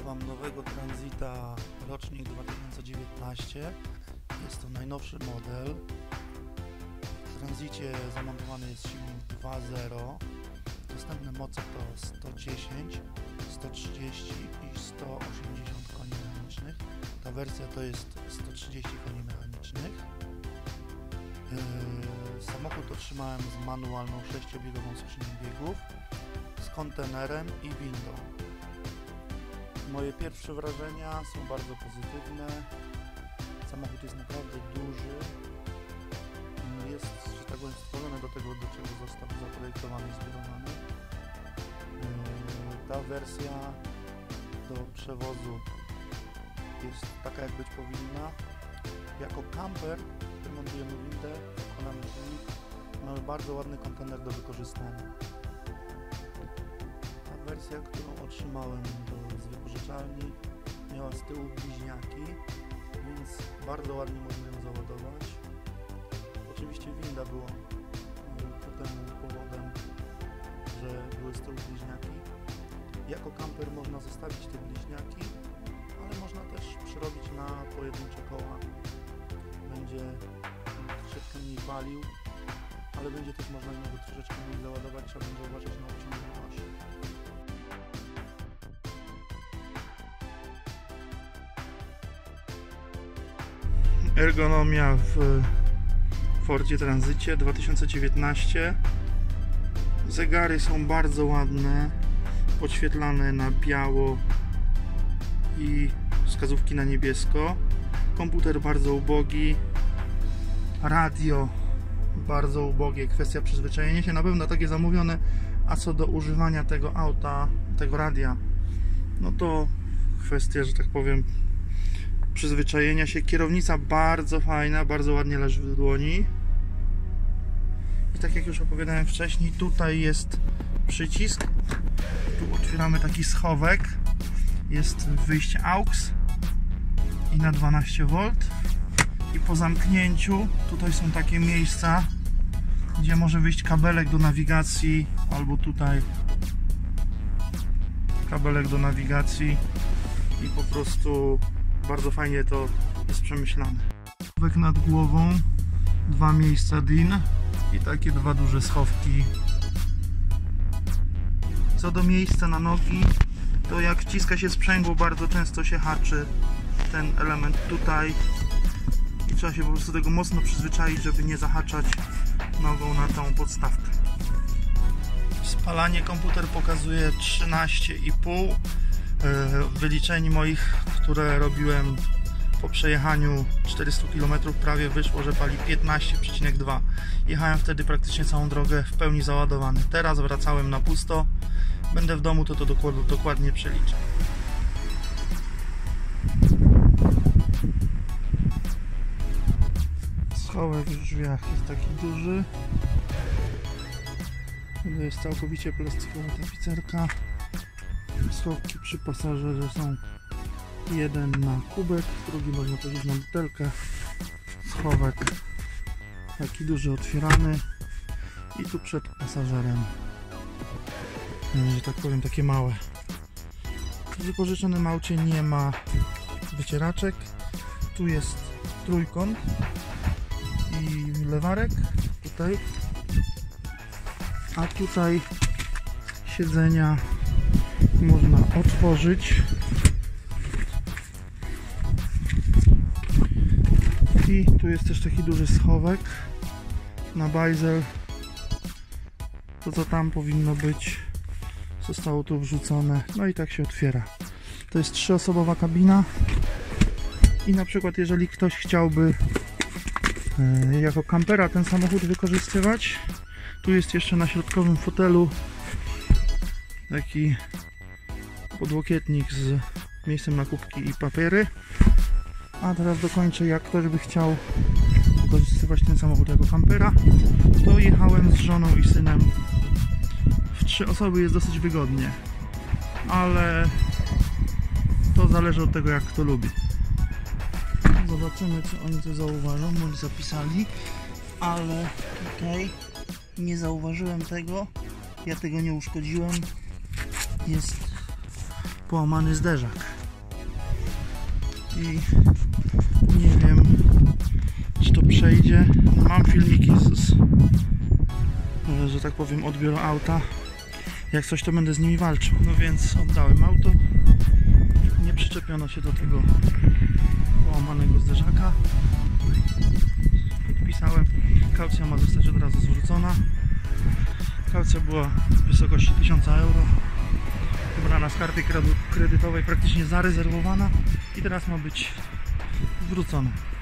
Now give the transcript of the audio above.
Wam nowego Transita rocznik 2019. Jest to najnowszy model. W Transicie zamontowany jest silnik 2.0. Dostępne moce to 110, 130 i 180 koni mechanicznych. Ta wersja to jest 130 koni mechanicznych. Samochód otrzymałem z manualną 6-biegową skrzynią biegów, z kontenerem i windą. Moje pierwsze wrażenia są bardzo pozytywne. Samochód jest naprawdę duży. Jest, że tak powiem, stworzony do tego, do czego został zaprojektowany i zbudowany. Ta wersja do przewozu jest taka, jak być powinna. Jako camper montujemy windę, wkładamy silnik, mamy bardzo ładny kontener do wykorzystania. Ta wersja, którą otrzymałem z wypożyczalni, miała z tyłu bliźniaki, więc bardzo ładnie można ją załadować. Oczywiście winda była ku temu powodem, że były z tyłu bliźniaki. Jako camper można zostawić te bliźniaki, ale można też przerobić na pojedyncze koła. Będzie troszeczkę mniej palił, ale będzie też można go troszeczkę mniej załadować, trzeba będzie uważać na obciążenie osi. Ergonomia w Fordzie Transicie 2019. Zegary są bardzo ładne, podświetlane na biało i wskazówki na niebiesko. Komputer bardzo ubogi, radio bardzo ubogie, kwestia przyzwyczajenia się, na pewno takie zamówione, a co do używania tego auta, tego radia, no to kwestia, że tak powiem, przyzwyczajenia się. Kierownica bardzo fajna, bardzo ładnie leży w dłoni. I tak jak już opowiadałem wcześniej, tutaj jest przycisk, tu otwieramy taki schowek, jest wyjście AUX i na 12V i po zamknięciu tutaj są takie miejsca, gdzie może wyjść kabelek do nawigacji, albo tutaj kabelek do nawigacji i po prostu bardzo fajnie to jest przemyślane. Schowek nad głową, dwa miejsca DIN i takie dwa duże schowki. Co do miejsca na nogi, to jak wciska się sprzęgło, bardzo często się haczy ten element tutaj i trzeba się po prostu tego mocno przyzwyczaić, żeby nie zahaczać nogą na tą podstawkę. Spalanie komputer pokazuje 13,5. Wyliczeń moich, które robiłem po przejechaniu 400 km prawie, wyszło, że pali 15,2. Jechałem wtedy praktycznie całą drogę w pełni załadowany. Teraz wracałem na pusto. Będę w domu, to dokładnie przeliczę. Schowek w drzwiach jest taki duży. To jest całkowicie plastikowa tapicerka. Schowki przy pasażerze są jeden na kubek, drugi można położyć na butelkę. Schowek taki duży, otwierany i tu przed pasażerem, że tak powiem, takie małe. W wypożyczonym aucie nie ma wycieraczek. Tu jest trójkąt i lewarek tutaj, a tutaj siedzenia można otworzyć i tu jest też taki duży schowek na bajzel. To co tam powinno być, zostało tu wrzucone, no i tak się otwiera. To jest 3-osobowa kabina i na przykład jeżeli ktoś chciałby jako kampera ten samochód wykorzystywać, tu jest jeszcze na środkowym fotelu taki podłokietnik z miejscem na kubki i papiery. A teraz dokończę, jak ktoś by chciał wykorzystywać ten samochód jako kampera, to jechałem z żoną i synem. W 3 osoby jest dosyć wygodnie, ale to zależy od tego, jak kto lubi. Zobaczymy, co oni tu zauważą, może zapisali, ale tutaj nie zauważyłem tego, ja tego nie uszkodziłem. Jest połamany zderzak. i nie wiem, czy to przejdzie. Mam filmiki że tak powiem, odbioru auta. Jak coś, to będę z nimi walczył. No więc oddałem auto. Nie przyczepiono się do tego połamanego zderzaka. Podpisałem. Kaucja ma zostać od razu zwrócona. Kaucja była w wysokości 1000 euro. Wybrana z karty kredytowej, praktycznie zarezerwowana i teraz ma być zwrócona.